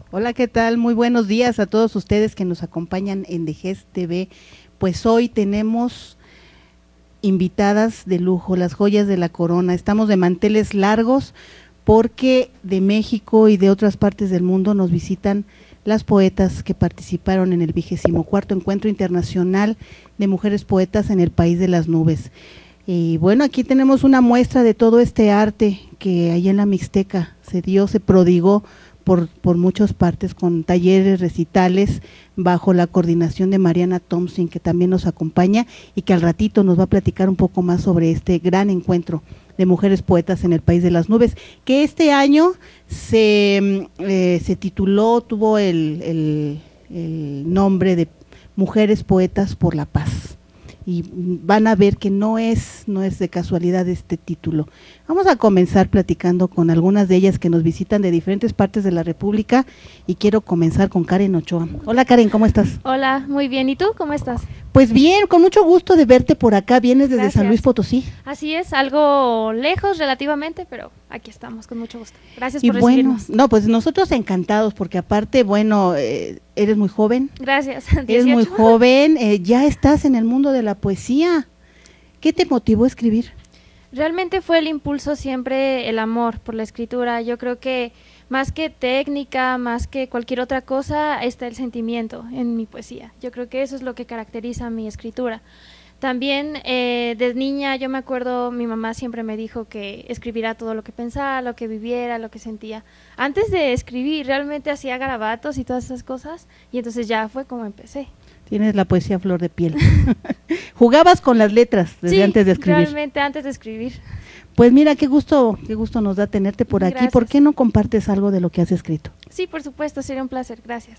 Hola, ¿qué tal? Muy buenos días a todos ustedes que nos acompañan en Dejez TV. Pues hoy tenemos invitadas de lujo, las joyas de la corona. Estamos de manteles largos porque de México y de otras partes del mundo nos visitan las poetas que participaron en el 24º Encuentro Internacional de Mujeres Poetas en el País de las Nubes. Y bueno, aquí tenemos una muestra de todo este arte que ahí en la Mixteca se dio, se prodigó por muchas partes, con talleres, recitales, bajo la coordinación de Mariana Thompson, que también nos acompaña y que al ratito nos va a platicar un poco más sobre este gran encuentro de mujeres poetas en el País de las Nubes, que este año se tituló, tuvo el nombre de Mujeres Poetas por la Paz. Y van a ver que no es de casualidad este título. Vamos a comenzar platicando con algunas de ellas que nos visitan de diferentes partes de la República y quiero comenzar con Karen Ochoa. Hola Karen, ¿cómo estás? Hola, muy bien. ¿Y tú cómo estás? Pues bien, con mucho gusto de verte por acá. Vienes desde Gracias. San Luis Potosí. Así es, algo lejos relativamente, pero aquí estamos con mucho gusto. Gracias Y por bueno, recibirnos. no, pues nosotros encantados porque aparte, bueno, eres muy joven. Gracias. Eres 18. muy joven, ya estás en el mundo de la poesía. ¿Qué te motivó a escribir? Realmente fue el impulso siempre, el amor por la escritura. Yo creo que más que técnica, más que cualquier otra cosa, está el sentimiento en mi poesía. Yo creo que eso es lo que caracteriza mi escritura. También desde niña yo me acuerdo, mi mamá siempre me dijo que escribiera todo lo que pensaba, lo que viviera, lo que sentía. Antes de escribir realmente hacía garabatos y todas esas cosas y entonces ya fue como empecé. Tienes la poesía a flor de piel. Jugabas con las letras desde Sí, antes de escribir. realmente antes de escribir. Pues mira, qué gusto nos da tenerte por aquí. Gracias. ¿Por qué no compartes algo de lo que has escrito? Sí, por supuesto, sería un placer. Gracias.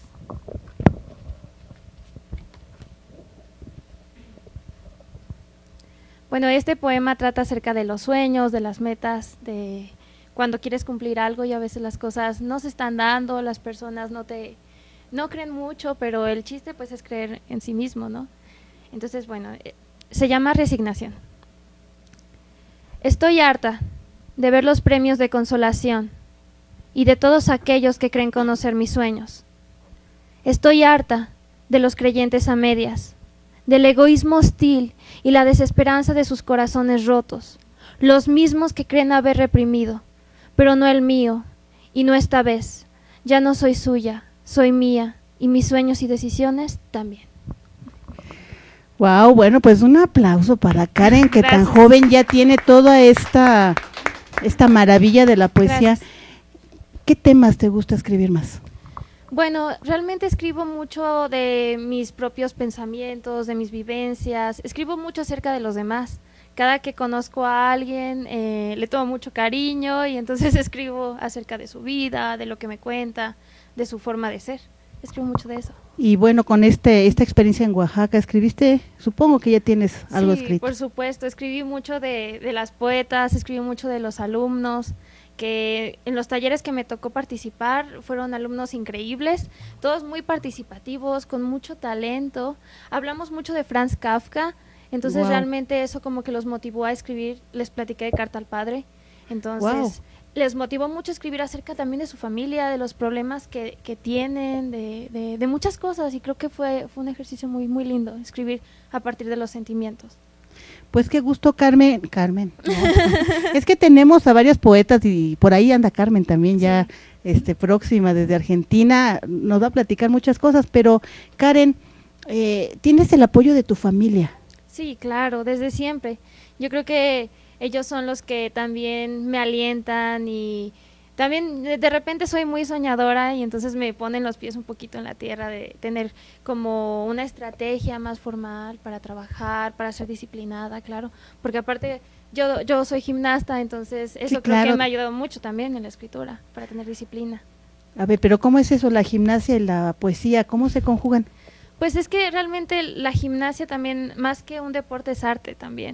Bueno, este poema trata acerca de los sueños, de las metas, de cuando quieres cumplir algo y a veces las cosas no se están dando, las personas no creen mucho, pero el chiste pues es creer en sí mismo, ¿no? Entonces, bueno, se llama Resignación. Estoy harta de ver los premios de consolación y de todos aquellos que creen conocer mis sueños. Estoy harta de los creyentes a medias, del egoísmo hostil y la desesperanza de sus corazones rotos, los mismos que creen haber reprimido, pero no el mío, y no esta vez. Ya no soy suya, soy mía, y mis sueños y decisiones también. Wow, bueno, pues un aplauso para Karen, que Gracias. tan joven ya tiene toda esta maravilla de la poesía. Gracias. ¿Qué temas te gusta escribir más? Bueno, realmente escribo mucho de mis propios pensamientos, de mis vivencias, escribo mucho acerca de los demás. Cada que conozco a alguien le tomo mucho cariño y entonces escribo acerca de su vida, de lo que me cuenta, de su forma de ser. Escribo mucho de eso. Y bueno, con esta experiencia en Oaxaca, escribiste, supongo que ya tienes algo Sí, escrito. por supuesto, escribí mucho de las poetas, escribí mucho de los alumnos, que en los talleres que me tocó participar fueron alumnos increíbles, todos muy participativos, con mucho talento. Hablamos mucho de Franz Kafka, entonces Wow. realmente eso como que los motivó a escribir. Les platiqué de Carta al Padre, entonces Wow. les motivó mucho escribir acerca también de su familia, de los problemas que tienen, de muchas cosas, y creo que fue un ejercicio muy, muy lindo escribir a partir de los sentimientos. Pues qué gusto, Carmen, no. Es que tenemos a varias poetas y por ahí anda Carmen también ya próxima desde Argentina, nos va a platicar muchas cosas, pero Karen, ¿tienes el apoyo de tu familia? Sí, claro, desde siempre. Yo creo que ellos son los que también me alientan y también de repente soy muy soñadora y entonces me ponen los pies un poquito en la tierra de tener como una estrategia más formal para trabajar, para ser disciplinada, claro, porque aparte yo soy gimnasta, entonces eso Sí, creo claro. que me ha ayudado mucho también en la escritura, para tener disciplina. A ver, pero ¿cómo es eso, la gimnasia y la poesía? ¿Cómo se conjugan? Pues es que realmente la gimnasia también, más que un deporte, es arte también.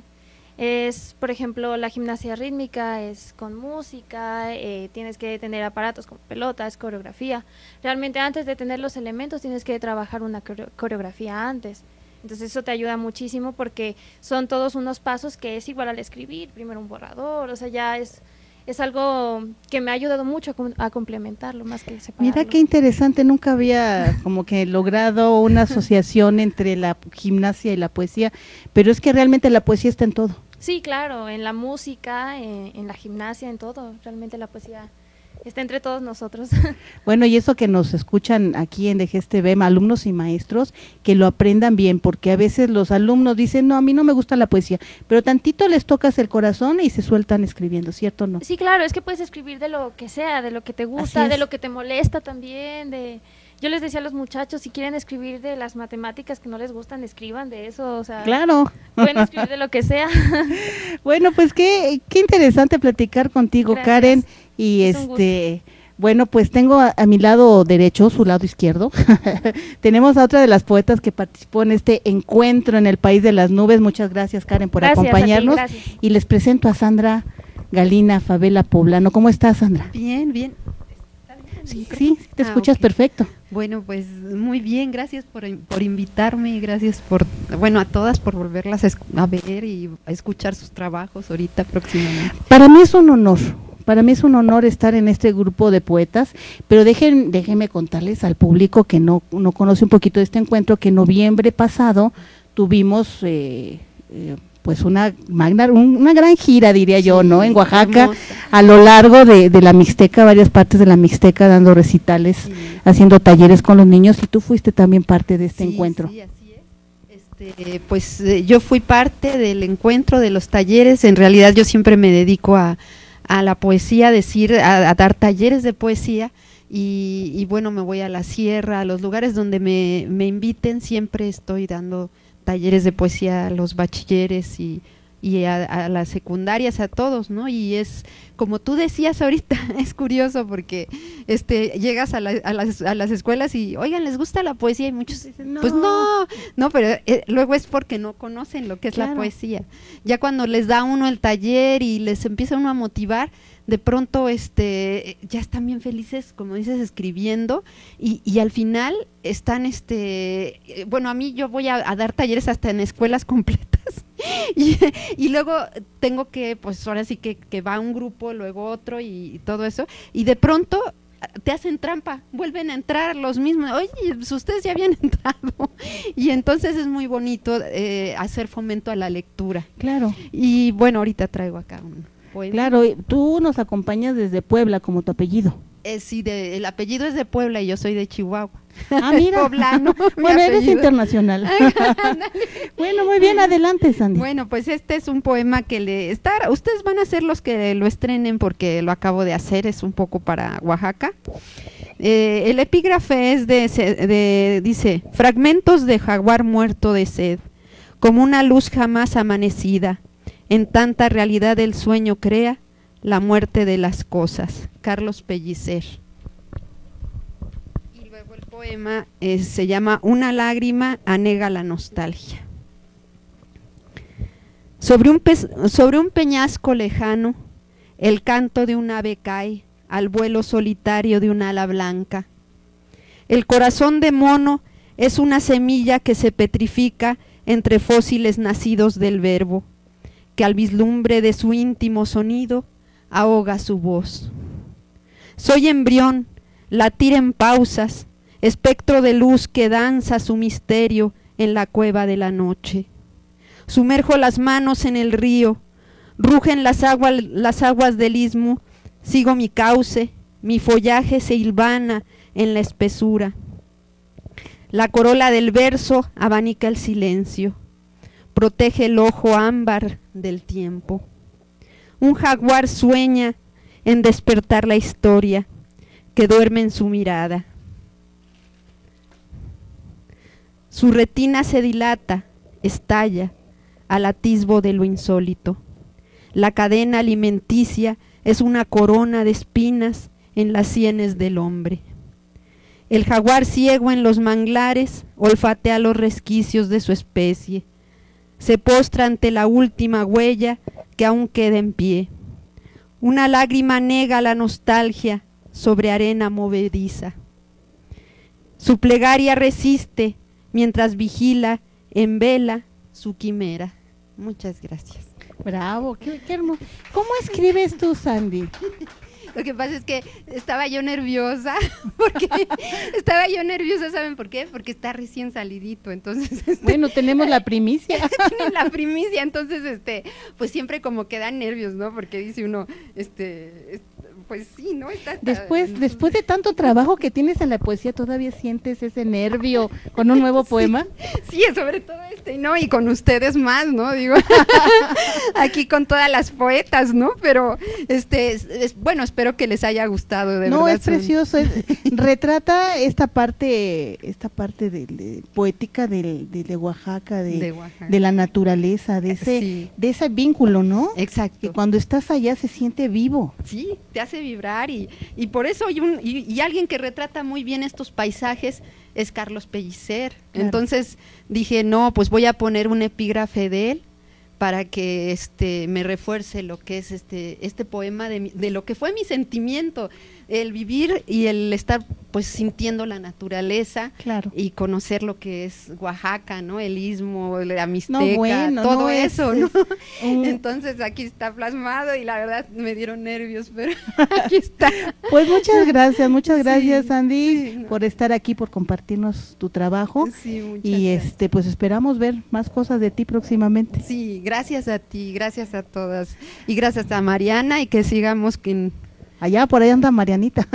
Es, por ejemplo, la gimnasia rítmica es con música, tienes que tener aparatos como pelotas, coreografía. Realmente antes de tener los elementos tienes que trabajar una coreografía antes. Entonces eso te ayuda muchísimo porque son todos unos pasos que es igual al escribir, primero un borrador, o sea, ya es es algo que me ha ayudado mucho a complementarlo más que separarlo. Mira qué interesante, nunca había como que logrado una asociación entre la gimnasia y la poesía, pero es que realmente la poesía está en todo. Sí, claro, en la música, en la gimnasia, en todo, realmente la poesía está entre todos nosotros. Bueno, y eso que nos escuchan aquí en DGES TV, alumnos y maestros, que lo aprendan bien, porque a veces los alumnos dicen, no, a mí no me gusta la poesía, pero tantito les tocas el corazón y se sueltan escribiendo, ¿cierto o no? Sí, claro, es que puedes escribir de lo que sea, de lo que te gusta, de lo que te molesta también, Yo les decía a los muchachos, si quieren escribir de las matemáticas que no les gustan, escriban de eso, o sea, claro. Pueden escribir de lo que sea. Bueno, pues qué interesante platicar contigo, gracias, Karen, y bueno, pues tengo a mi lado derecho, su lado izquierdo, tenemos a otra de las poetas que participó en este encuentro en el País de las Nubes. Muchas gracias, Karen, por acompañarnos, y les presento a Sandra Galina Favela Poblano. ¿Cómo estás, Sandra? Bien, bien. Sí, te escuchas perfecto. Bueno, pues muy bien, gracias por invitarme, gracias a todas por volverlas a ver y a escuchar sus trabajos ahorita próximamente. Para mí es un honor estar en este grupo de poetas, pero déjenme contarles al público que no conoce un poquito de este encuentro, que en noviembre pasado tuvimos pues una gran gira, diría yo, ¿no? En Oaxaca, hermosa, a lo largo de la Mixteca, varias partes de la Mixteca, dando recitales, haciendo talleres con los niños, y tú fuiste también parte de este encuentro. Sí, así es. Pues yo fui parte del encuentro, de los talleres. En realidad yo siempre me dedico a la poesía, a dar talleres de poesía, y bueno, me voy a la sierra, a los lugares donde me inviten, siempre estoy dando talleres de poesía a los bachilleres y a las secundarias, a todos, ¿no? Y es, como tú decías ahorita, es curioso porque llegas a las escuelas y, oigan, ¿les gusta la poesía? Y muchos dicen, no. Pues no, pero luego es porque no conocen lo que es la poesía. Ya cuando les da uno el taller y les empieza uno a motivar, de pronto ya están bien felices, como dices, escribiendo, y al final están, bueno, a mí yo voy a dar talleres hasta en escuelas completas, y luego tengo que, pues ahora sí que va un grupo, luego otro y todo eso, y de pronto te hacen trampa, vuelven a entrar los mismos, oye, pues ustedes ya habían entrado, y entonces es muy bonito hacer fomento a la lectura. Claro. Y bueno, ahorita traigo acá un poema. Claro, tú nos acompañas desde Puebla, como tu apellido. Sí, el apellido es de Puebla y yo soy de Chihuahua. Ah, mira. Poblano. Bueno, eres internacional. Bueno, muy bien, adelante, Sandy. Bueno, pues este es un poema que ustedes van a ser los que lo estrenen porque lo acabo de hacer, es un poco para Oaxaca. El epígrafe es dice, fragmentos de jaguar muerto de sed, como una luz jamás amanecida, en tanta realidad el sueño crea la muerte de las cosas. Carlos Pellicer. Y luego el poema se llama Una lágrima anega la nostalgia. Sobre un peñasco lejano, el canto de un ave cae al vuelo solitario de un ala blanca. El corazón de mono es una semilla que se petrifica entre fósiles nacidos del verbo, que al vislumbre de su íntimo sonido ahoga su voz. Soy embrión, latir en pausas, espectro de luz que danza su misterio en la cueva de la noche. Sumerjo las manos en el río, rugen las aguas del istmo, sigo mi cauce, mi follaje se hilvana en la espesura. La corola del verso abanica el silencio, protege el ojo ámbar del tiempo. Un jaguar sueña en despertar la historia que duerme en su mirada. Su retina se dilata, estalla al atisbo de lo insólito. La cadena alimenticia es una corona de espinas en las sienes del hombre. El jaguar ciego en los manglares olfatea los resquicios de su especie. Se postra ante la última huella que aún queda en pie. Una lágrima nega la nostalgia sobre arena movediza. Su plegaria resiste mientras vigila en vela su quimera. Muchas gracias. Bravo, qué hermoso. ¿Cómo escribes tú, Sandy? Lo que pasa es que estaba yo nerviosa, ¿saben por qué? Porque está recién salidito, entonces… Bueno, tenemos la primicia. Tienen la primicia, entonces, pues siempre como que dan nervios, ¿no? Porque dice uno, pues sí, ¿no? Después de tanto trabajo que tienes en la poesía, ¿todavía sientes ese nervio con un nuevo poema? Sí, sobre todo ¿no? Y con ustedes más, ¿no? Digo, aquí con todas las poetas, ¿no? Pero, bueno, espero que les haya gustado, de verdad. No, es precioso, retrata esta parte de poética de Oaxaca, de la naturaleza, de ese vínculo, ¿no? Exacto. Que cuando estás allá se siente vivo. Sí, te hace vibrar y por eso y alguien que retrata muy bien estos paisajes es Carlos Pellicer. Claro. Entonces dije, no, pues voy a poner un epígrafe de él para que me refuerce lo que es este poema de lo que fue mi sentimiento, el vivir y el estar pues sintiendo la naturaleza, claro, y conocer lo que es Oaxaca, ¿no? El istmo, la Mixteca, todo eso, ¿no? Entonces aquí está plasmado y la verdad me dieron nervios, pero aquí está. Pues muchas gracias, Sandy, por estar aquí, por compartirnos tu trabajo. Sí, muchas gracias. Pues esperamos ver más cosas de ti próximamente. Sí, gracias a ti, gracias a todas y gracias a Mariana y que sigamos allá, por ahí anda Marianita.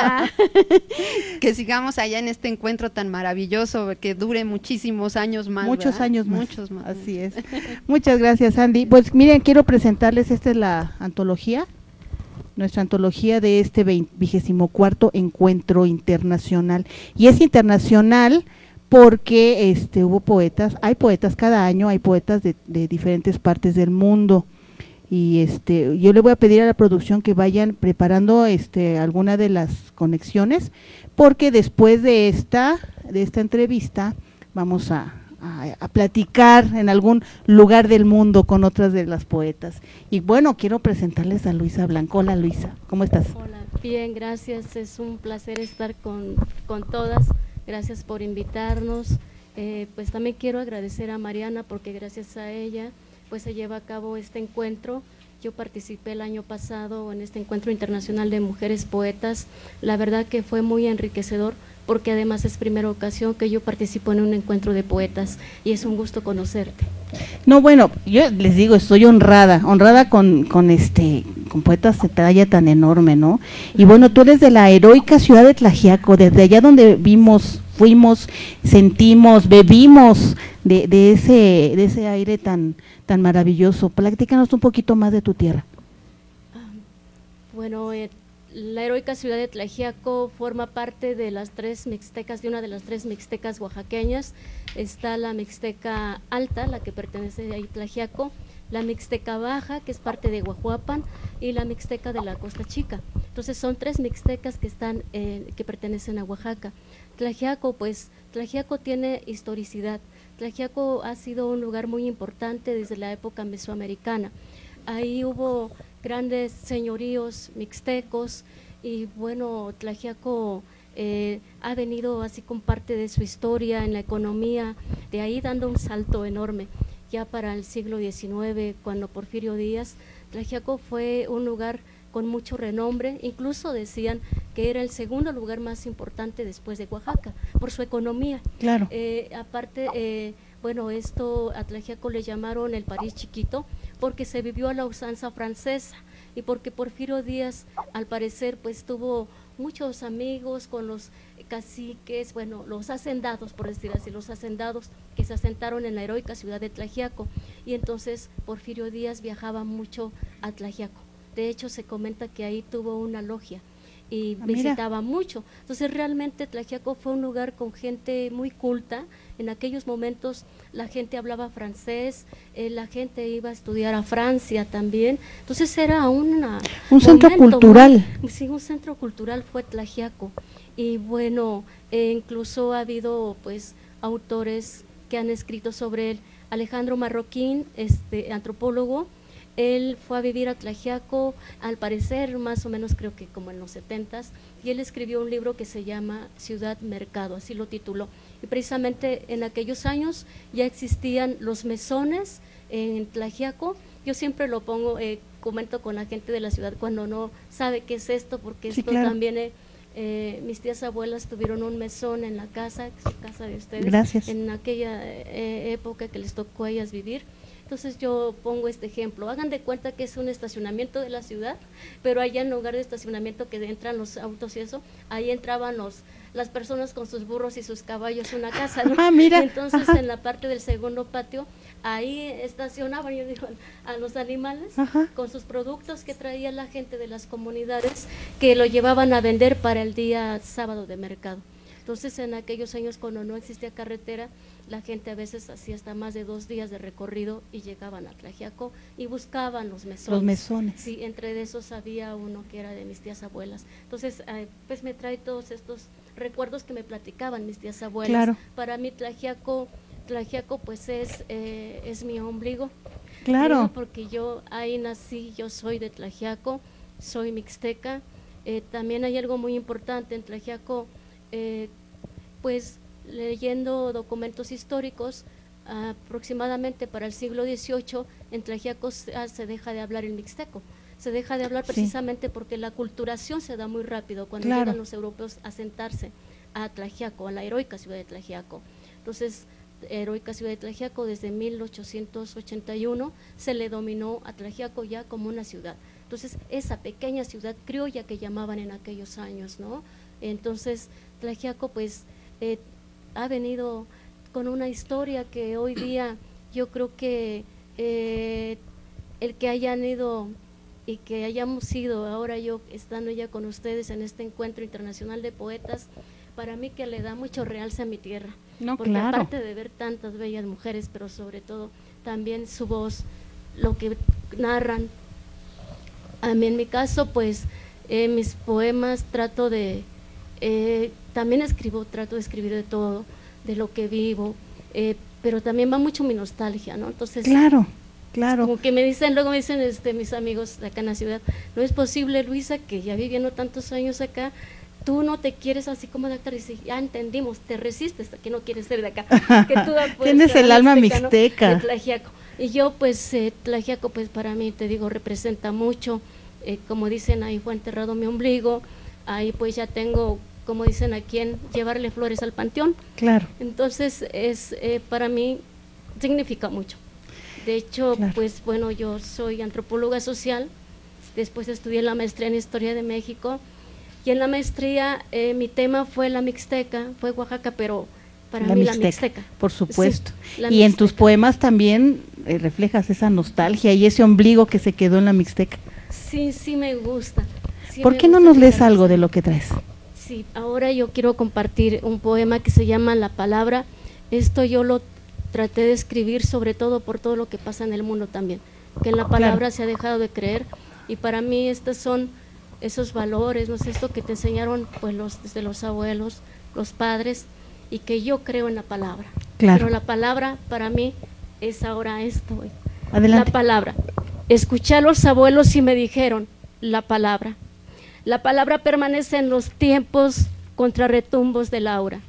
Que sigamos allá en este encuentro tan maravilloso, que dure muchísimos años más. Muchos años más. Muchos más. Así es. Muchas gracias, Sandy. Pues miren, quiero presentarles, esta es la antología, nuestra antología de este 24º Encuentro Internacional. Y es internacional porque hubo poetas, hay poetas cada año, hay poetas de diferentes partes del mundo. Y yo le voy a pedir a la producción que vayan preparando alguna de las conexiones, porque después de esta entrevista vamos a platicar en algún lugar del mundo con otras de las poetas. Y bueno, quiero presentarles a Luisa Blanco. Hola, Luisa, ¿cómo estás? Hola, bien, gracias, es un placer estar con todas, gracias por invitarnos. Pues también quiero agradecer a Mariana, porque gracias a ella pues se lleva a cabo este encuentro. Yo participé el año pasado en este Encuentro Internacional de Mujeres Poetas. La verdad que fue muy enriquecedor, porque además es primera ocasión que yo participo en un encuentro de poetas y es un gusto conocerte. No, bueno, yo les digo, estoy honrada con poetas de talla tan enorme, ¿no? Y bueno, tú eres de la heroica ciudad de Tlaxiaco, desde allá donde fuimos, sentimos, bebimos de ese aire tan maravilloso. Platícanos un poquito más de tu tierra. Bueno, la heroica ciudad de Tlaxiaco forma parte de las 3 mixtecas, de una de las 3 mixtecas oaxaqueñas. Está la Mixteca Alta, la que pertenece a Tlaxiaco, la Mixteca Baja, que es parte de Guajuapan, y la Mixteca de la Costa Chica. Entonces son 3 mixtecas que pertenecen a Oaxaca. Tlaxiaco tiene historicidad. Tlaxiaco ha sido un lugar muy importante desde la época mesoamericana. Ahí hubo grandes señoríos mixtecos y bueno, Tlaxiaco ha venido así con parte de su historia en la economía, de ahí dando un salto enorme. Ya para el siglo XIX, cuando Porfirio Díaz, Tlaxiaco fue un lugar con mucho renombre, incluso decían que era el segundo lugar más importante después de Oaxaca, por su economía. Claro. Aparte, bueno, a Tlaxiaco le llamaron el París chiquito, porque se vivió a la usanza francesa y porque Porfirio Díaz, al parecer, pues tuvo muchos amigos con los caciques, bueno, los hacendados, por decir así, los hacendados que se asentaron en la heroica ciudad de Tlaxiaco, y entonces Porfirio Díaz viajaba mucho a Tlaxiaco. De hecho, se comenta que ahí tuvo una logia y visitaba mucho. Entonces, realmente Tlaxiaco fue un lugar con gente muy culta. En aquellos momentos la gente hablaba francés, la gente iba a estudiar a Francia también. Entonces, era un centro cultural. Sí, un centro cultural fue Tlaxiaco. Y bueno, incluso ha habido pues autores que han escrito sobre él. Alejandro Marroquín, antropólogo, él fue a vivir a Tlaxiaco, al parecer más o menos creo que como en los 70s, y él escribió un libro que se llama Ciudad Mercado, así lo tituló. Y precisamente en aquellos años ya existían los mesones en Tlaxiaco, Yo siempre lo pongo, comento con la gente de la ciudad cuando no sabe qué es esto, porque Sí, esto claro. también, mis tías abuelas tuvieron un mesón en la casa, su casa de ustedes, Gracias. en aquella época que les tocó a ellas vivir. Entonces yo pongo este ejemplo, hagan de cuenta que es un estacionamiento de la ciudad, pero allá en lugar de estacionamiento que entran los autos y eso, ahí entraban las personas con sus burros y sus caballos a una casa, ¿no? Ah, mira. Entonces Ajá. en la parte del segundo patio, ahí estacionaban, yo digo, a los animales, Ajá. con sus productos que traía la gente de las comunidades, que lo llevaban a vender para el día sábado de mercado. Entonces en aquellos años cuando no existía carretera, la gente a veces hacía hasta más de 2 días de recorrido y llegaban a Tlaxiaco y buscaban los mesones. Los mesones. Sí, entre esos había uno que era de mis tías abuelas. Entonces, pues me trae todos estos recuerdos que me platicaban mis tías abuelas. Claro. Para mí Tlaxiaco pues es mi ombligo. Claro. Digo, porque yo ahí nací, yo soy de Tlaxiaco, soy mixteca. También hay algo muy importante en Tlaxiaco, pues leyendo documentos históricos, aproximadamente para el siglo XVIII, en Tlaxiaco se deja de hablar el mixteco. Se deja de hablar precisamente porque la culturación se da muy rápido cuando Claro. llegan los europeos a sentarse a Tlaxiaco, a la heroica ciudad de Tlaxiaco. Entonces, heroica ciudad de Tlaxiaco, desde 1881 se le dominó a Tlaxiaco ya como una ciudad. Entonces, esa pequeña ciudad criolla que llamaban en aquellos años, ¿no? Entonces, Tlaxiaco pues ha venido con una historia que hoy día yo creo que el que hayan ido y que hayamos ido ahora yo estando ya con ustedes en este encuentro internacional de poetas, para mí que le da mucho realce a mi tierra, No, porque claro. aparte de ver tantas bellas mujeres, pero sobre todo también su voz, lo que narran. A mí en mi caso pues mis poemas trato de también trato de escribir de todo, de lo que vivo, pero también va mucho mi nostalgia, ¿no? Entonces, Claro, claro. como que luego me dicen mis amigos de acá en la ciudad, no es posible, Luisa, que ya viviendo tantos años acá, tú no te quieres así como de actor, y dice, ya entendimos, te resistes, que no quieres ser de acá, que tú pues, Tienes el alma mixteca, ¿no? mixteca. De Tlaxiaco. Y yo pues Tlaxiaco pues para mí, te digo, representa mucho, como dicen, ahí fue enterrado mi ombligo, ahí pues ya tengo, como dicen aquí, en llevarle flores al panteón. Claro. Entonces para mí significa mucho. De hecho, Claro. pues bueno, yo soy antropóloga social, después estudié la maestría en Historia de México, y en la maestría mi tema fue la mixteca, fue Oaxaca, pero para mí la mixteca. Por supuesto. Sí, la Y en tus mixteca. poemas también reflejas esa nostalgia y ese ombligo que se quedó en la mixteca. Sí, sí me gusta. Sí ¿Por me qué no gusta nos lees esa algo mixteca. de lo que traes? Sí, ahora yo quiero compartir un poema que se llama La Palabra. Esto yo lo traté de escribir sobre todo por todo lo que pasa en el mundo también, que en la palabra Claro. se ha dejado de creer, y para mí estos son esos valores, no sé, esto que te enseñaron pues desde los abuelos, los padres, y que yo creo en la palabra. Claro. Pero la palabra para mí es ahora esto. Adelante. La palabra. Escuché a los abuelos y me dijeron, la palabra. La palabra permanece en los tiempos contra retumbos del aura.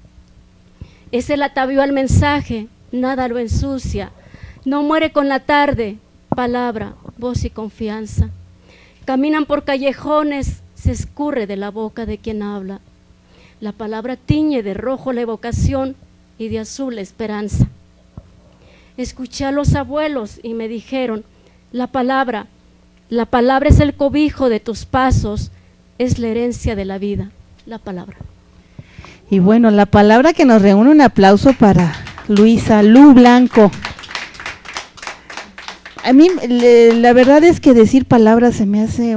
Es el atavío al mensaje, nada lo ensucia. No muere con la tarde, palabra, voz y confianza. Caminan por callejones, se escurre de la boca de quien habla. La palabra tiñe de rojo la evocación y de azul la esperanza. Escuché a los abuelos y me dijeron, la palabra es el cobijo de tus pasos, es la herencia de la vida, la palabra. Y bueno, la palabra que nos reúne, un aplauso para Luisa Lu Blanco. A mí la verdad es que decir palabras se me hace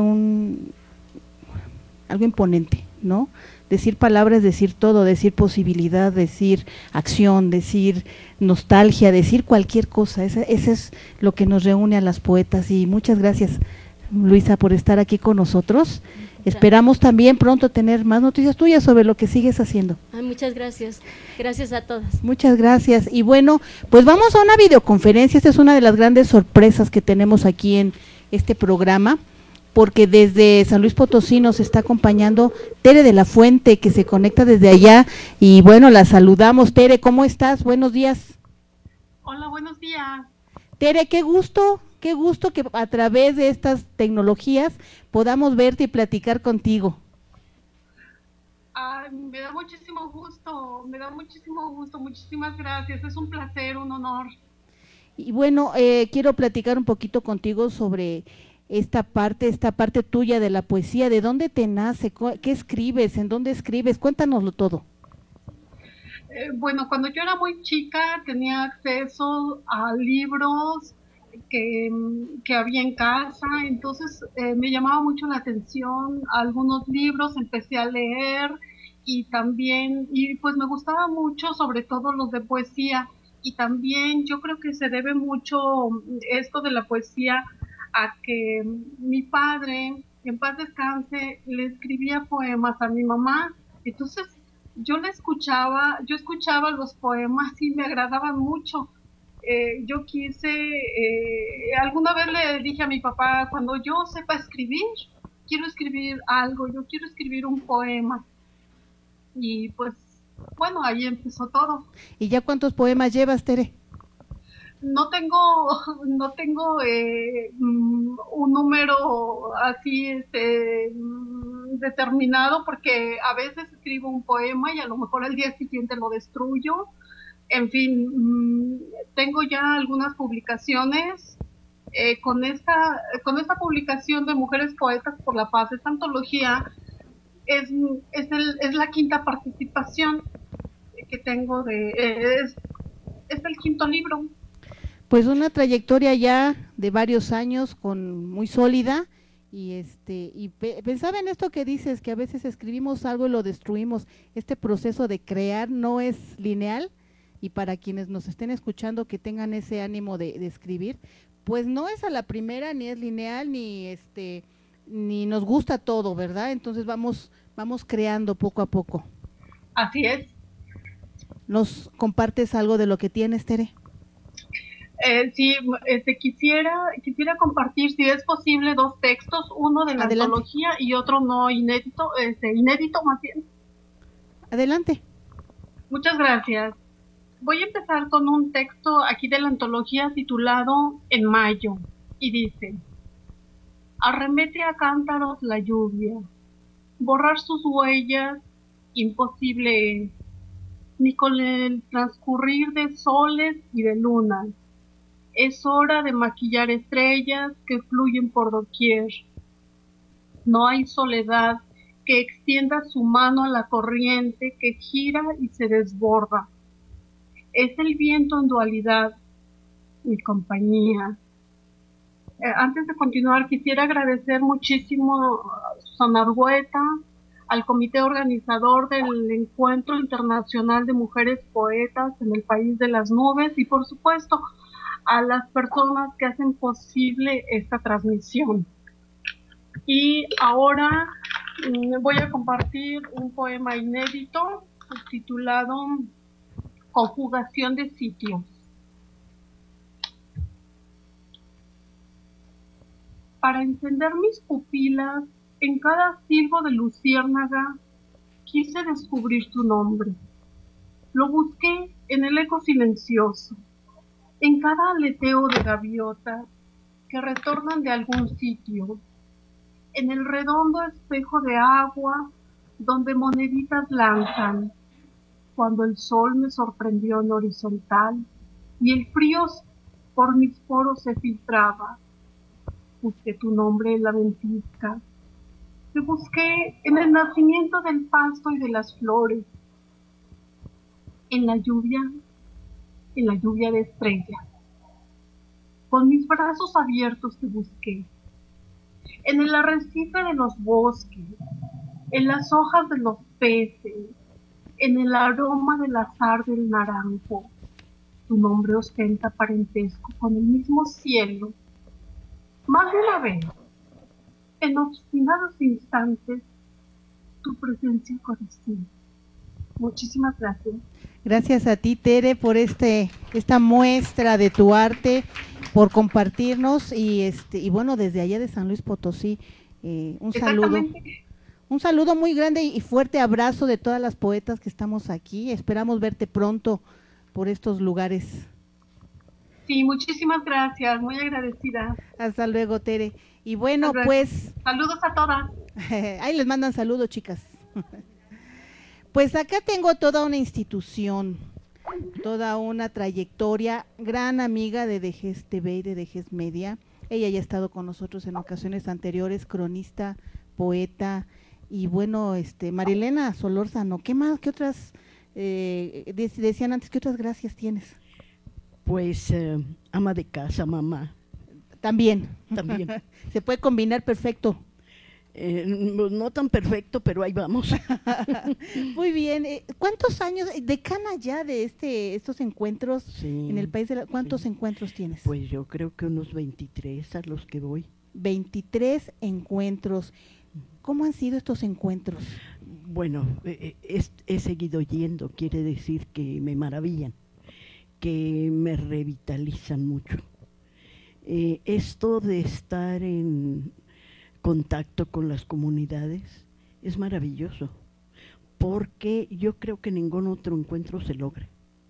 algo imponente, ¿no? Decir palabras es decir todo, decir posibilidad, decir acción, decir nostalgia, decir cualquier cosa. Eso es lo que nos reúne a las poetas, y muchas gracias, Luisa, por estar aquí con nosotros. Esperamos también pronto tener más noticias tuyas sobre lo que sigues haciendo. Ay, muchas gracias. Gracias a todas. Muchas gracias. Y bueno, pues vamos a una videoconferencia. Esta es una de las grandes sorpresas que tenemos aquí en este programa, porque desde San Luis Potosí nos está acompañando Tere de la Fuente, que se conecta desde allá. Y bueno, la saludamos. Tere, ¿cómo estás? Buenos días. Hola, buenos días. Tere, qué gusto qué gusto que a través de estas tecnologías podamos verte y platicar contigo. Ay, me da muchísimo gusto, muchísimas gracias, es un placer, un honor. Y bueno, quiero platicar un poquito contigo sobre esta parte tuya de la poesía. ¿De dónde te nace? ¿Qué escribes? ¿En dónde escribes? Cuéntanoslo todo. Bueno, cuando yo era muy chica tenía acceso a libros que había en casa, entonces me llamaba mucho la atención algunos libros, empecé a leer y pues me gustaba mucho, sobre todo los de poesía, y también yo creo que se debe mucho esto de la poesía a que mi padre, en paz descanse, le escribía poemas a mi mamá, entonces yo escuchaba los poemas y me agradaban mucho. Yo alguna vez le dije a mi papá, cuando yo sepa escribir, quiero escribir algo, yo quiero escribir un poema. Y pues, bueno, ahí empezó todo. ¿Y ya cuántos poemas llevas, Tere? No tengo un número así determinado, porque a veces escribo un poema y a lo mejor al día siguiente lo destruyo. En fin, tengo ya algunas publicaciones. Con esta publicación de Mujeres Poetas por la Paz, esta antología, es la quinta participación que tengo es el quinto libro. Pues una trayectoria ya de varios años, muy sólida, y pensaba en esto que dices, que a veces escribimos algo y lo destruimos. Este proceso de crear no es lineal, y para quienes nos estén escuchando que tengan ese ánimo de escribir, pues no es a la primera, ni es lineal, ni nos gusta todo, ¿verdad? Entonces vamos creando poco a poco. Así es. ¿Nos compartes algo de lo que tienes, Tere? Sí, quisiera compartir, si es posible, 2 textos, uno de la antología y otro no inédito, inédito más bien. Adelante. Muchas gracias. Voy a empezar con un texto aquí de la antología titulado En Mayo, y dice: arremete a cántaros la lluvia, borrar sus huellas imposible es, ni con el transcurrir de soles y de lunas. Es hora de maquillar estrellas que fluyen por doquier. No hay soledad que extienda su mano a la corriente que gira y se desborda. Es el viento en dualidad, mi compañía. Antes de continuar, quisiera agradecer muchísimo a Susana Argueta, al comité organizador del Encuentro Internacional de Mujeres Poetas en el País de las Nubes, y por supuesto a las personas que hacen posible esta transmisión. Y ahora voy a compartir un poema inédito titulado Conjugación de sitios. Para encender mis pupilas, en cada silbo de luciérnaga, quise descubrir tu nombre. Lo busqué en el eco silencioso, en cada aleteo de gaviotas que retornan de algún sitio, en el redondo espejo de agua donde moneditas lanzan, cuando el sol me sorprendió en horizontal y el frío por mis poros se filtraba. Busqué tu nombre en la ventisca, te busqué en el nacimiento del pasto y de las flores, en la lluvia de estrellas. Con mis brazos abiertos te busqué, en el arrecife de los bosques, en las hojas de los peces, en el aroma del azar del naranjo. Tu nombre ostenta parentesco con el mismo cielo. Más de una vez, en obstinados instantes, tu presencia conocí. Muchísimas gracias. Gracias a ti, Tere, por esta muestra de tu arte, por compartirnos y bueno, desde allá de San Luis Potosí, un saludo muy grande y fuerte abrazo de todas las poetas que estamos aquí. Esperamos verte pronto por estos lugares. Sí, muchísimas gracias, muy agradecida. Hasta luego, Tere. Y bueno, pues saludos a todas. ahí les mandan saludos, chicas. Pues acá tengo toda una institución, toda una trayectoria, gran amiga de Dejez TV y de Dejez Media. Ella ya ha estado con nosotros en ocasiones anteriores, cronista, poeta, y bueno, Marilena Solórzano, ¿qué más? ¿Qué otras, decían antes, qué otras gracias tienes? Pues ama de casa, mamá. También. También. Se puede combinar perfecto. No tan perfecto, pero ahí vamos. Muy bien. ¿Cuántos años, decana ya de estos encuentros Sí, en el país? ¿Cuántos sí. encuentros tienes? Pues yo creo que unos 23 a los que voy. 23 encuentros. ¿Cómo han sido estos encuentros? Bueno, he seguido yendo, quiere decir que me maravillan, que me revitalizan mucho. Esto de estar en contacto con las comunidades es maravilloso, porque yo creo que ningún otro encuentro se logra.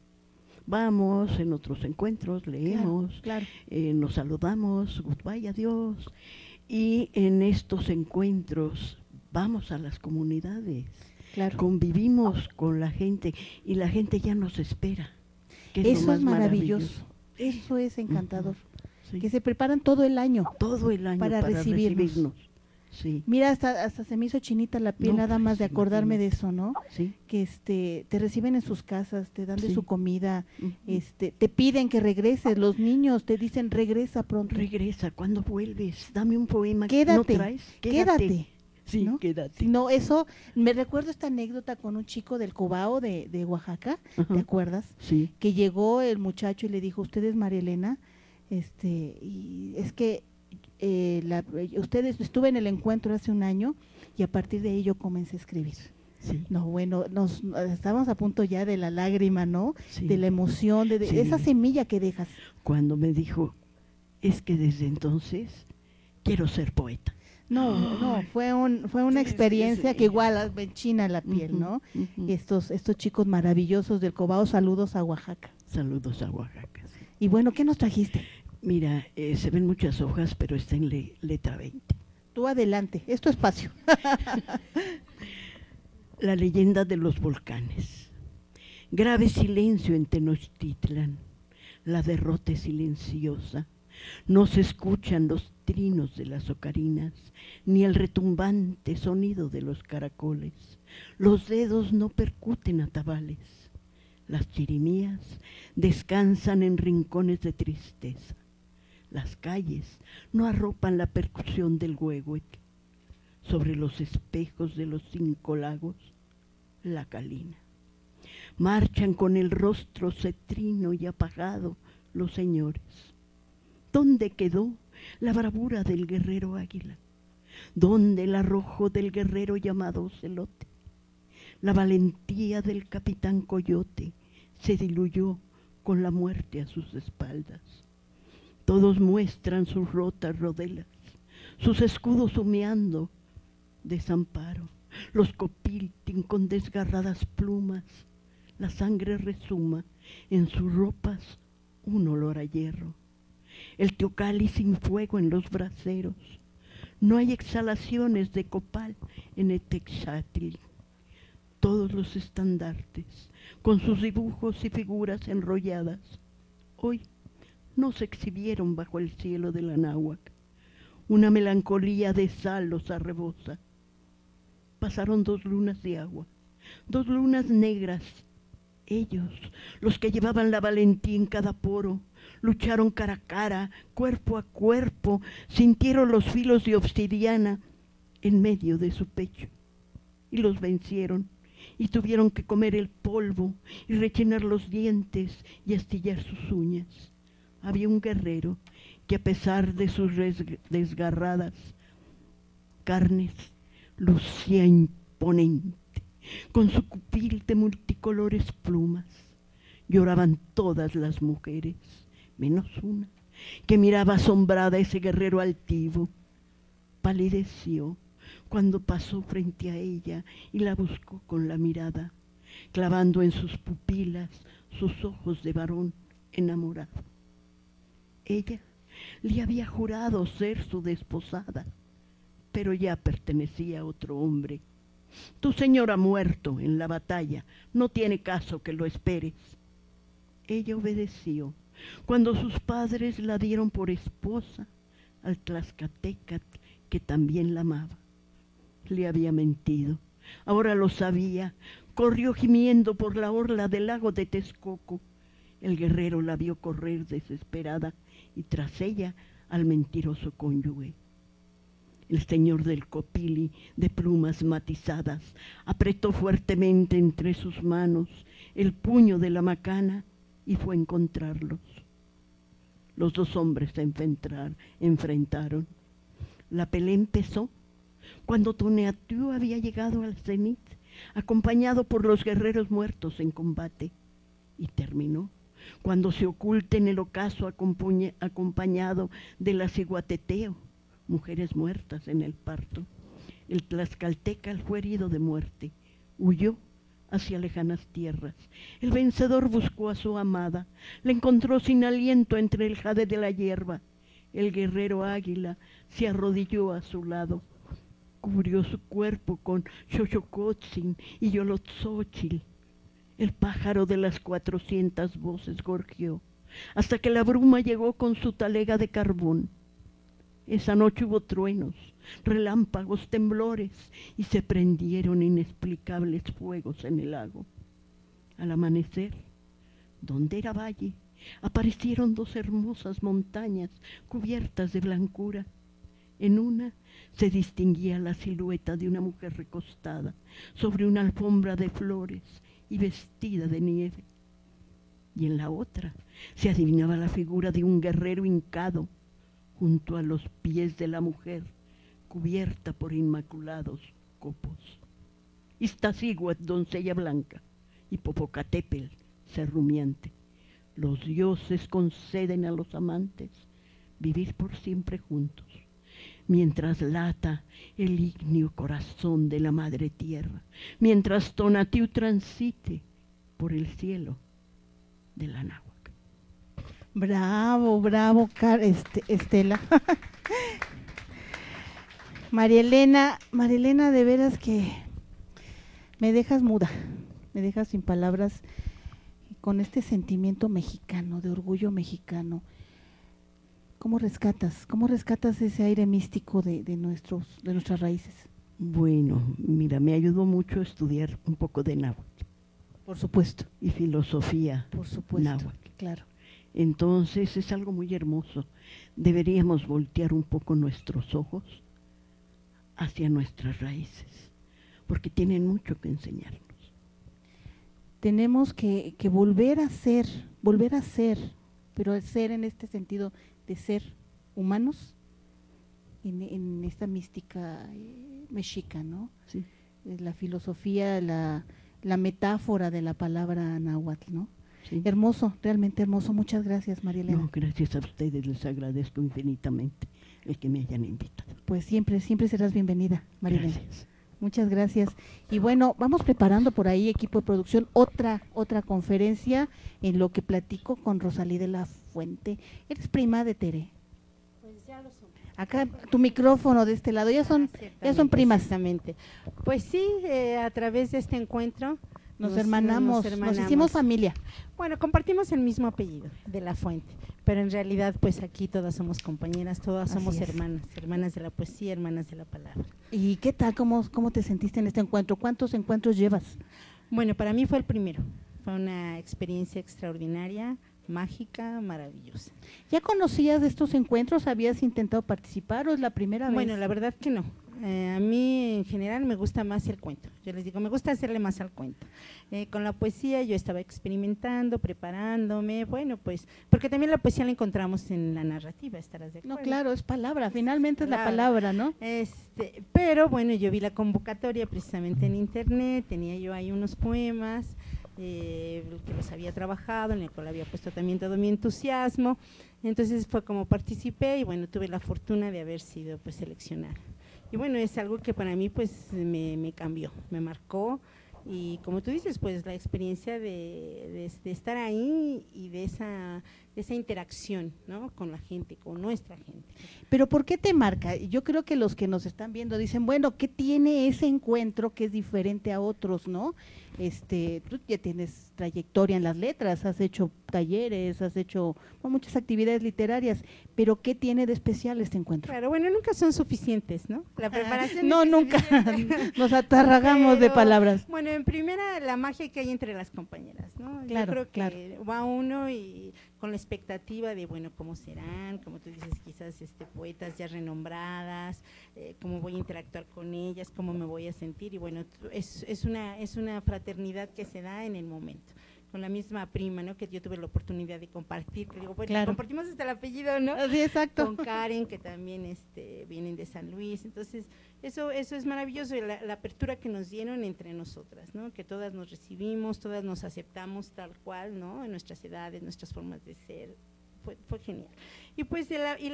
Vamos en otros encuentros, leemos, Claro. Nos saludamos, goodbye, adiós, y en estos encuentros vamos a las comunidades, Claro. convivimos con la gente y la gente ya nos espera. Que es lo Eso más es maravilloso. Eso es encantador. Sí. Que se preparan todo el año. Todo el año para recibirnos. Sí. Mira, hasta se me hizo chinita la piel No, nada más de pues, acordarme de imagínate. eso, ¿no? Sí. Que te reciben en sus casas, te dan de Sí. su comida, Ujú. te piden que regreses, los niños te dicen regresa pronto. Regresa, ¿cuándo vuelves? Dame un poema. Quédate, ¿No traes? quédate. Sí, ¿no? quédate. No, eso, me recuerdo esta anécdota con un chico del Cobao de Oaxaca, Ajá. ¿te acuerdas? Sí. Que llegó el muchacho y le dijo, ¿usted es María Elena? Y es que ustedes, estuve en el encuentro hace un año y a partir de ahí yo comencé a escribir. Sí. No, bueno, estábamos a punto ya de la lágrima, ¿no? Sí. De la emoción, de Sí. esa semilla que dejas. Cuando me dijo, es que desde entonces quiero ser poeta. No, fue una Sí, experiencia sí. que igual me enchina la piel, Ujú, ¿no? ujú. Y estos chicos maravillosos del Cobao, saludos a Oaxaca. Saludos a Oaxaca. Sí. Y bueno, ¿qué nos trajiste? Mira, se ven muchas hojas, pero está en letra 20. Tú adelante, es tu espacio. La leyenda de los volcanes. Grave silencio en Tenochtitlan. La derrota es silenciosa. No se escuchan los trinos de las ocarinas, ni el retumbante sonido de los caracoles. Los dedos no percuten atabales. Las chirimías descansan en rincones de tristeza. Las calles no arropan la percusión del huehuetl. Sobre los espejos de los 5 lagos, la calina. Marchan con el rostro cetrino y apagado los señores. ¿Dónde quedó la bravura del guerrero águila? ¿Dónde el arrojo del guerrero llamado Celote? La valentía del capitán Coyote se diluyó con la muerte a sus espaldas. Todos muestran sus rotas rodelas, sus escudos humeando desamparo, los copiltin con desgarradas plumas, la sangre resuma en sus ropas un olor a hierro. El teocalli sin fuego en los braseros, no hay exhalaciones de copal en Etexatl. Todos los estandartes, con sus dibujos y figuras enrolladas, hoy no se exhibieron bajo el cielo de la náhuac. Una melancolía de sal los arrebosa. Pasaron 2 lunas de agua, 2 lunas negras. Ellos, los que llevaban la valentía en cada poro, lucharon cara a cara, cuerpo a cuerpo, sintieron los filos de obsidiana en medio de su pecho y los vencieron y tuvieron que comer el polvo y rechinar los dientes y astillar sus uñas. Había un guerrero que a pesar de sus desgarradas carnes lucía imponente, con su cupil de multicolores plumas. Lloraban todas las mujeres, menos una, que miraba asombrada a ese guerrero altivo. Palideció cuando pasó frente a ella y la buscó con la mirada, clavando en sus pupilas sus ojos de varón enamorado. Ella le había jurado ser su desposada, pero ya pertenecía a otro hombre. Tu señor ha muerto en la batalla, no tiene caso que lo esperes. Ella obedeció. Cuando sus padres la dieron por esposa al tlaxcalteca que también la amaba. Le había mentido, ahora lo sabía. Corrió gimiendo por la orla del lago de Texcoco. El guerrero la vio correr desesperada y tras ella al mentiroso cónyuge. El señor del Copili, de plumas matizadas, apretó fuertemente entre sus manos el puño de la macana y fue a encontrarlos. Los dos hombres se enfrentaron. La pelea empezó cuando Tonatiuh había llegado al cenit, acompañado por los guerreros muertos en combate, y terminó cuando se oculta en el ocaso acompañado de la ciguateteo, mujeres muertas en el parto. El tlaxcalteca fue herido de muerte, huyó hacia lejanas tierras. El vencedor buscó a su amada, la encontró sin aliento entre el jade de la hierba. El guerrero águila se arrodilló a su lado, cubrió su cuerpo con xochocotzin y yolotzóchil. El pájaro de las 400 voces gorjeó, hasta que la bruma llegó con su talega de carbón. Esa noche hubo truenos, relámpagos, temblores, y se prendieron inexplicables fuegos en el lago. Al amanecer, donde era valle, aparecieron dos hermosas montañas cubiertas de blancura. En una se distinguía la silueta de una mujer recostada sobre una alfombra de flores y vestida de nieve. Y en la otra se adivinaba la figura de un guerrero hincado junto a los pies de la mujer, cubierta por inmaculados copos. Iztaccíhuatl, doncella blanca, y Popocatépetl, ser rumiante. Los dioses conceden a los amantes vivir por siempre juntos, mientras lata el ígneo corazón de la madre tierra, mientras Tonatiuh transite por el cielo de la náhuatl. Bravo, bravo, Estela. María Elena, de veras que me dejas muda, me dejas sin palabras con este sentimiento mexicano, de orgullo mexicano. ¿Cómo rescatas ese aire místico de nuestras raíces? Bueno, mira, me ayudó mucho estudiar un poco de náhuatl. Por supuesto. Y filosofía. Por supuesto, náhuatl. Claro. Entonces es algo muy hermoso. Deberíamos voltear un poco nuestros ojos hacia nuestras raíces, porque tienen mucho que enseñarnos. Tenemos que volver a ser, pero el ser en este sentido de ser humanos, en esta mística mexica, ¿no? Sí. La filosofía, la metáfora de la palabra náhuatl, ¿no? Sí. Hermoso, realmente hermoso. Muchas gracias, María Elena. No, gracias a ustedes, les agradezco infinitamente el que me hayan invitado. Pues siempre serás bienvenida, María Elena. Gracias. Muchas gracias. Y bueno, vamos preparando por ahí, equipo de producción, otra conferencia en lo que platico con Rosalí de la Fuente. ¿Eres prima de Tere? Pues ya lo somos. Acá tu micrófono de este lado, ya son primas. Exactamente. Pues sí, a través de este encuentro nos hermanamos, nos hicimos familia. Bueno, compartimos el mismo apellido, de la Fuente, pero en realidad pues aquí todas somos compañeras, todas somos hermanas de la poesía, hermanas de la palabra. ¿Y qué tal, cómo te sentiste en este encuentro? ¿Cuántos encuentros llevas? Bueno, para mí fue el primero, fue una experiencia extraordinaria, mágica, maravillosa. ¿Ya conocías de estos encuentros? ¿Habías intentado participar o es la primera vez? Bueno, la verdad que no. A mí en general me gusta más el cuento, yo les digo, me gusta hacerle más al cuento. Con la poesía yo estaba experimentando, preparándome, bueno pues, porque también la poesía la encontramos en la narrativa, estarás de acuerdo. No, claro, es palabra, finalmente es la palabra, ¿no? Pero bueno, yo vi la convocatoria precisamente en internet, tenía yo ahí unos poemas, que los había trabajado, en el cual había puesto también todo mi entusiasmo, entonces fue como participé y bueno, tuve la fortuna de haber sido pues seleccionada. Y bueno, es algo que para mí pues me cambió, me marcó y como tú dices, pues la experiencia de estar ahí y de esa esa interacción, ¿no? Con la gente, con nuestra gente. Pero ¿por qué te marca? Yo creo que los que nos están viendo dicen, bueno, ¿qué tiene ese encuentro que es diferente a otros, no? Tú ya tienes trayectoria en las letras, has hecho talleres, has hecho muchas actividades literarias, pero ¿qué tiene de especial este encuentro? Claro, bueno, nunca son suficientes, ¿no? La preparación no, nunca, nos atarragamos de palabras. Bueno, en primera, la magia que hay entre las compañeras, ¿no? Claro, yo creo que va uno y con la expectativa de, bueno, cómo serán, como tú dices, quizás poetas ya renombradas, cómo voy a interactuar con ellas, cómo me voy a sentir, y bueno, es una fraternidad que se da en el momento. Con la misma prima, ¿no? Que yo tuve la oportunidad de compartir, que digo, bueno, claro, compartimos hasta el apellido, ¿no? Sí, exacto. Con Karen, que también vienen de San Luis, entonces eso es maravilloso, la apertura que nos dieron entre nosotras, ¿no? Que todas nos recibimos, todas nos aceptamos tal cual, ¿no? En nuestras edades, nuestras formas de ser, fue genial. Y pues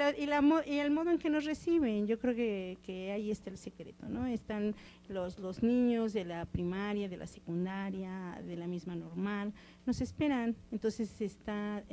y el modo en que nos reciben, yo creo que ahí está el secreto, ¿no? Están los niños de la primaria, de la secundaria, de la misma normal, nos esperan, entonces está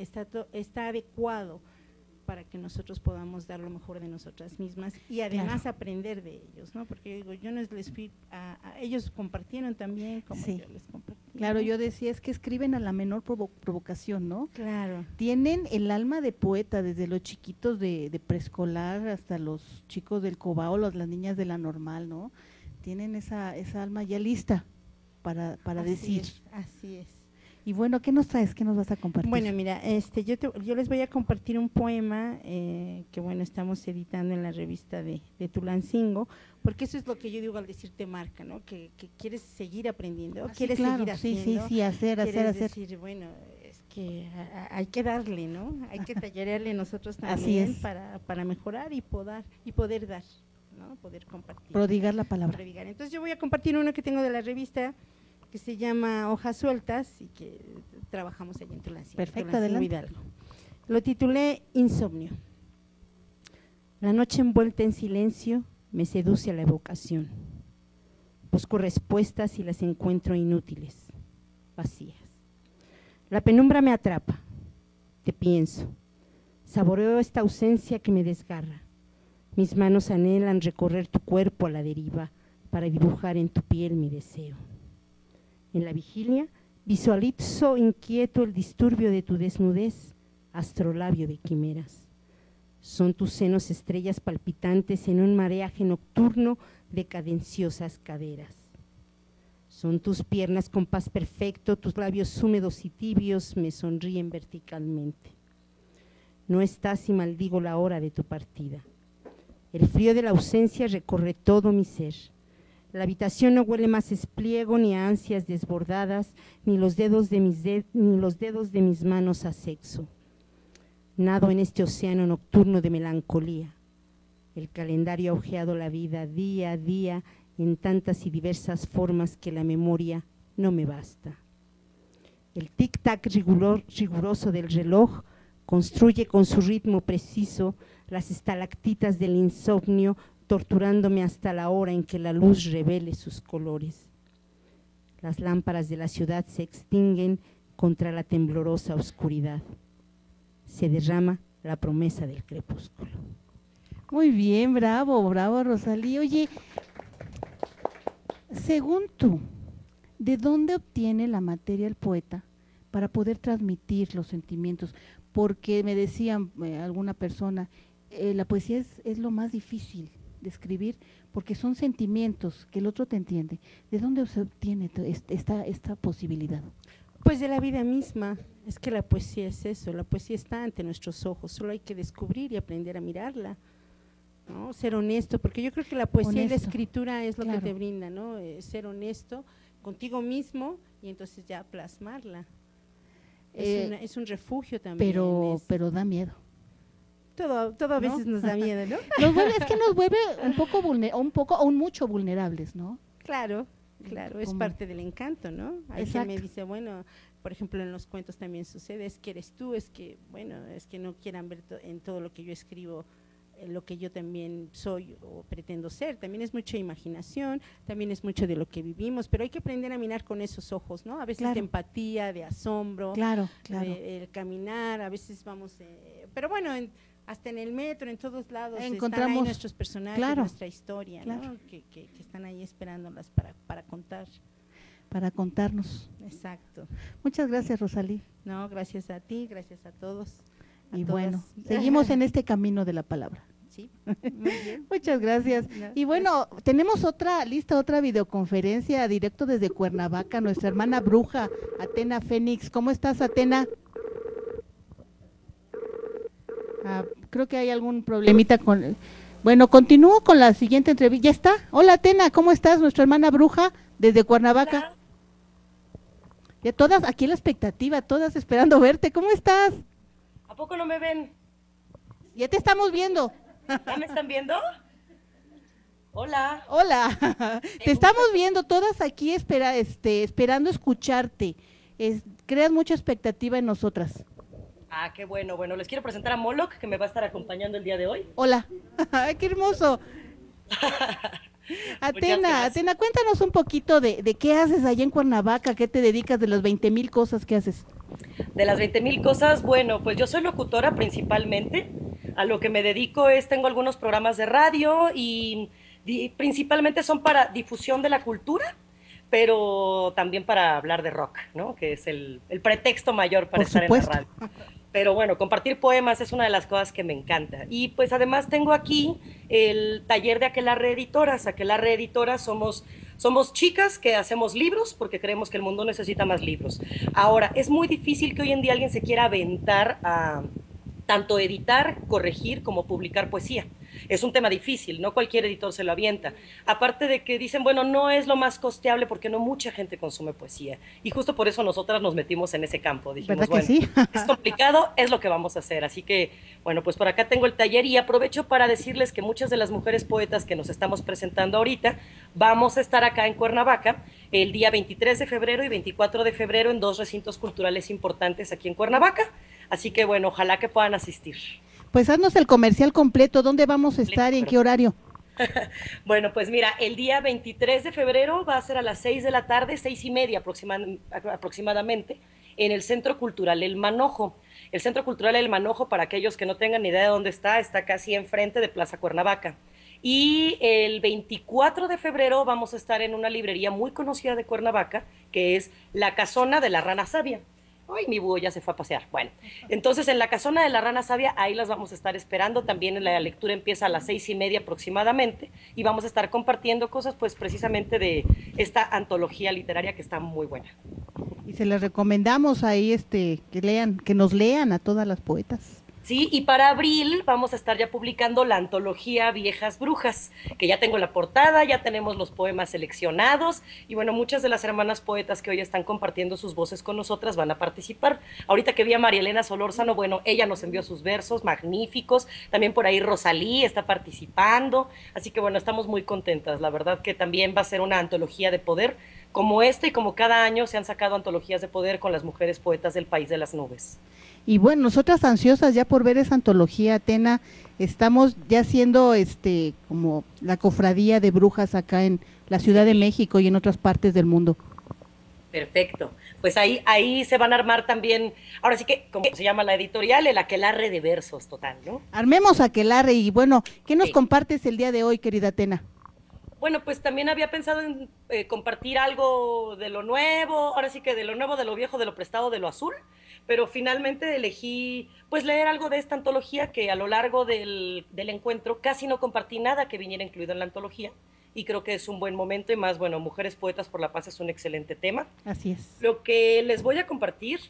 adecuado para que nosotros podamos dar lo mejor de nosotras mismas y además aprender de ellos, ¿no? Porque yo digo, yo no les fui ellos compartieron también como yo les compartí. Claro, yo decía, es que escriben a la menor provocación, ¿no? Claro. Tienen el alma de poeta, desde los chiquitos de preescolar hasta los chicos del Cobao, las niñas de la normal, ¿no? Tienen esa alma ya lista para decir. Así es. Y bueno, ¿qué nos traes? ¿Qué nos vas a compartir? Bueno, mira, yo les voy a compartir un poema que, bueno, estamos editando en la revista de Tulancingo, porque eso es lo que yo digo al decirte marca, ¿no? Que quieres seguir aprendiendo, quieres seguir haciendo. Sí, hacer. Decir, bueno, es que hay que darle, ¿no? Hay que tallerearle nosotros también para mejorar y poder dar, ¿no? Poder compartir. Prodigar la palabra. Prodigar. Entonces yo voy a compartir uno que tengo de la revista, que se llama Hojas Sueltas y que trabajamos allí en Tulancingo. Perfecto, adelante. Hidalgo. Lo titulé Insomnio. La noche envuelta en silencio me seduce a la evocación. Busco respuestas y las encuentro inútiles, vacías. La penumbra me atrapa, te pienso, saboreo esta ausencia que me desgarra. Mis manos anhelan recorrer tu cuerpo a la deriva para dibujar en tu piel mi deseo. En la vigilia visualizo inquieto el disturbio de tu desnudez, astrolabio de quimeras. Son tus senos estrellas palpitantes en un mareaje nocturno de cadenciosas caderas. Son tus piernas con paz perfecto, tus labios húmedos y tibios me sonríen verticalmente. No estás y maldigo la hora de tu partida. El frío de la ausencia recorre todo mi ser. La habitación no huele más espliego ni a ansias desbordadas, ni los dedos de mis manos a sexo. Nado en este océano nocturno de melancolía. El calendario ha ojeado la vida día a día en tantas y diversas formas que la memoria no me basta. El tic-tac riguroso del reloj construye con su ritmo preciso las estalactitas del insomnio, torturándome hasta la hora en que la luz revele sus colores. Las lámparas de la ciudad se extinguen contra la temblorosa oscuridad. Se derrama la promesa del crepúsculo. Muy bien, bravo Rosalí. Oye, según tú, ¿de dónde obtiene la materia el poeta para poder transmitir los sentimientos? Porque me decían alguna persona, la poesía es lo más difícil de escribir porque son sentimientos que el otro te entiende. ¿De dónde se obtiene esta posibilidad? Pues de la vida misma. Es que la poesía es eso, la poesía está ante nuestros ojos, solo hay que descubrir y aprender a mirarla, ¿no? Ser honesto, porque yo creo que la poesía y la escritura es lo que te brinda, ¿no? Ser honesto contigo mismo y entonces ya plasmarla. Es un refugio también. Pero da miedo. Todo a veces nos da miedo, ¿no? Es que nos vuelve mucho vulnerables, ¿no? Claro, es parte del encanto, ¿no? Hay quien me dice, bueno, por ejemplo, en los cuentos también sucede, es que eres tú, es que no quieran ver en todo lo que yo escribo lo que yo también soy o pretendo ser. También es mucha imaginación, también es mucho de lo que vivimos, pero hay que aprender a mirar con esos ojos, ¿no? A veces Claro. de empatía, de asombro, Claro, claro. el caminar, a veces vamos, pero bueno, hasta en el metro, en todos lados, están ahí Encontramos, nuestros personajes, claro, nuestra historia, claro. ¿no? Que están ahí esperándolas para contar. Para contarnos. Exacto. Muchas gracias, Rosalí. No, gracias a ti, gracias a todos. A Y todas. bueno, seguimos en este camino de la palabra. Sí, muy bien. Muchas gracias. No, Y bueno, tenemos otra videoconferencia directo desde Cuernavaca, nuestra hermana bruja, Atena Fénix. ¿Cómo estás, Atena? Creo que hay algún problemita con... Bueno, continúo con la siguiente entrevista. ¿Ya está? Hola, Atena, ¿cómo estás? Nuestra hermana bruja desde Cuernavaca. Hola. Ya todas, aquí en la expectativa, todas esperando verte. ¿Cómo estás? ¿A poco no me ven? Ya te estamos viendo. ¿Ya me están viendo? Hola. Hola, te estamos viendo todas aquí esperando escucharte. Creas mucha expectativa en nosotras. Ah, qué bueno. Bueno, les quiero presentar a Moloch, que me va a estar acompañando el día de hoy. Hola, qué hermoso. Atena, cuéntanos un poquito de qué haces allá en Cuernavaca, qué te dedicas, de las 20,000 cosas que haces. De las 20,000 cosas, bueno, pues yo soy locutora principalmente. A lo que me dedico tengo algunos programas de radio y principalmente son para difusión de la cultura, pero también para hablar de rock, ¿no? Que es el pretexto mayor para estar en la radio. Pero bueno, compartir poemas es una de las cosas que me encanta. Y pues además tengo aquí el taller de Aquelarre Editoras. Aquelarre Editoras somos chicas que hacemos libros porque creemos que el mundo necesita más libros. Ahora, es muy difícil que hoy en día alguien se quiera aventar a tanto editar, corregir, como publicar poesía. Es un tema difícil, no cualquier editor se lo avienta. Aparte de que dicen, bueno, no es lo más costeable porque no mucha gente consume poesía. Y justo por eso nosotras nos metimos en ese campo. Dijimos, ¿verdad que bueno, sí? es complicado, es lo que vamos a hacer. Así que, bueno, pues por acá tengo el taller y aprovecho para decirles que muchas de las mujeres poetas que nos estamos presentando ahorita, vamos a estar acá en Cuernavaca el día 23 de febrero y 24 de febrero en 2 recintos culturales importantes aquí en Cuernavaca. Así que, bueno, ojalá que puedan asistir. Pues haznos el comercial completo, ¿dónde vamos a estar y en qué horario? Bueno, pues mira, el día 23 de febrero va a ser a las 6 de la tarde, 6:30 aproximadamente, en el Centro Cultural El Manojo. El Centro Cultural El Manojo, para aquellos que no tengan ni idea de dónde está casi enfrente de Plaza Cuernavaca. Y el 24 de febrero vamos a estar en una librería muy conocida de Cuernavaca, que es La Casona de la Rana Sabia. Ay, mi búho ya se fue a pasear. Bueno, entonces en la Casona de la Rana Sabia, ahí las vamos a estar esperando. También la lectura empieza a las 6:30 aproximadamente y vamos a estar compartiendo cosas, pues precisamente de esta antología literaria que está muy buena. Y se les recomendamos ahí que nos lean a todas las poetas. Sí, y para abril vamos a estar ya publicando la antología Viejas Brujas, que ya tengo la portada, ya tenemos los poemas seleccionados, y bueno, muchas de las hermanas poetas que hoy están compartiendo sus voces con nosotras van a participar. Ahorita que vi a María Elena Solórzano, bueno, ella nos envió sus versos magníficos, también por ahí Rosalí está participando, así que bueno, estamos muy contentas, la verdad que también va a ser una antología de poder, como esta y como cada año se han sacado antologías de poder con las mujeres poetas del país de las nubes. Y bueno, nosotras ansiosas ya por ver esa antología, Atena, estamos ya siendo como la cofradía de brujas acá en la Ciudad de México y en otras partes del mundo. Perfecto, pues ahí se van a armar también, ahora sí que, como se llama la editorial, el aquelarre de versos total, ¿no? Armemos aquelarre y bueno, ¿qué nos compartes el día de hoy, querida Atena? Bueno, pues también había pensado en compartir algo de lo nuevo, ahora sí que de lo nuevo, de lo viejo, de lo prestado, de lo azul, pero finalmente elegí pues leer algo de esta antología que a lo largo del encuentro casi no compartí nada que viniera incluido en la antología y creo que es un buen momento y más, bueno, Mujeres Poetas por la Paz es un excelente tema. Así es. Lo que les voy a compartir,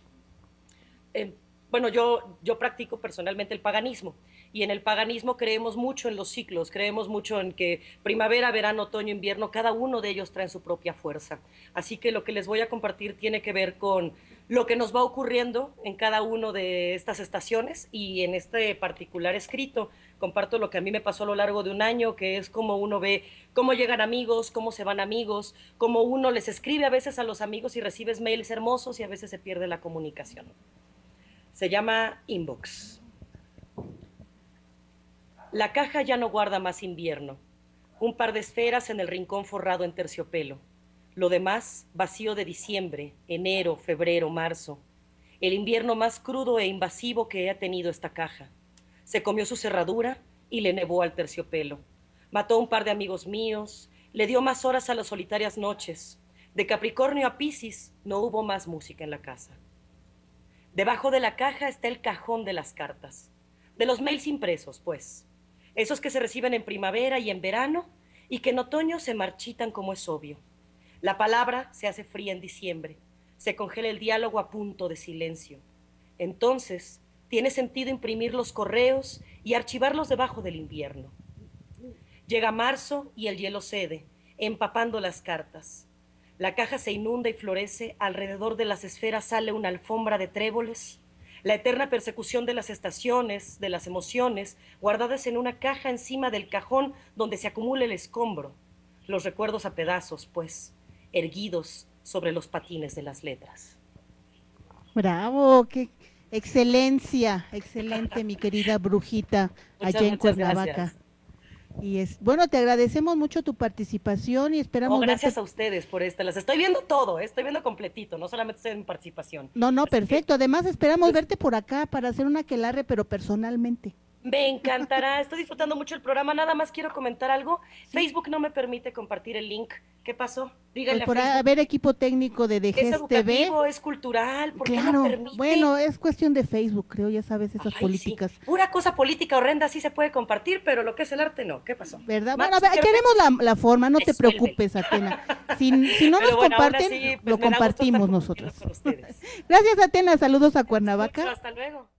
bueno, yo practico personalmente el paganismo y en el paganismo creemos mucho en los ciclos, creemos mucho en que primavera, verano, otoño, invierno, cada uno de ellos trae su propia fuerza. Así que lo que les voy a compartir tiene que ver con lo que nos va ocurriendo en cada una de estas estaciones y en este particular escrito comparto lo que a mí me pasó a lo largo de un año, que es como uno ve cómo llegan amigos, cómo se van amigos, cómo uno les escribe a veces a los amigos y recibes mails hermosos y a veces se pierde la comunicación. Se llama Inbox. La caja ya no guarda más invierno. Un par de esferas en el rincón forrado en terciopelo. Lo demás, vacío de diciembre, enero, febrero, marzo. El invierno más crudo e invasivo que ha tenido esta caja. Se comió su cerradura y le nevó al terciopelo. Mató a un par de amigos míos, le dio más horas a las solitarias noches. De Capricornio a Piscis no hubo más música en la casa. Debajo de la caja está el cajón de las cartas. De los mails impresos, pues. Esos que se reciben en primavera y en verano y que en otoño se marchitan como es obvio. La palabra se hace fría en diciembre. Se congela el diálogo a punto de silencio. Entonces, tiene sentido imprimir los correos y archivarlos debajo del invierno. Llega marzo y el hielo cede, empapando las cartas. La caja se inunda y florece, alrededor de las esferas sale una alfombra de tréboles, la eterna persecución de las estaciones, de las emociones, guardadas en una caja encima del cajón donde se acumula el escombro, los recuerdos a pedazos, pues, erguidos sobre los patines de las letras. Bravo, qué excelencia, excelente, mi querida Brujita, allá en Cuernavaca. Gracias. Y bueno, te agradecemos mucho tu participación y esperamos gracias verte. A ustedes por las estoy viendo todo, estoy viendo completito, no solamente estoy en mi participación. No, Así perfecto, que, además esperamos verte por acá para hacer una aquelarre, pero personalmente. Me encantará, estoy disfrutando mucho el programa, nada más quiero comentar algo. ¿Sí? Facebook no me permite compartir el link. ¿Qué pasó? Díganle pues por a Facebook. haber equipo técnico de DGES Es educativo, TV. es cultural, ¿por claro, qué no permite? Bueno, es cuestión de Facebook, creo, ya sabes, esas políticas. Sí. Pura cosa política horrenda sí se puede compartir, pero lo que es el arte no. ¿Qué pasó? ¿Verdad? Bueno, a ver, queremos la forma, no te preocupes, Atena. Si no nos comparten, sí, pues lo compartimos nosotros. Gracias, Atena, saludos a Cuernavaca. Mucho, hasta luego.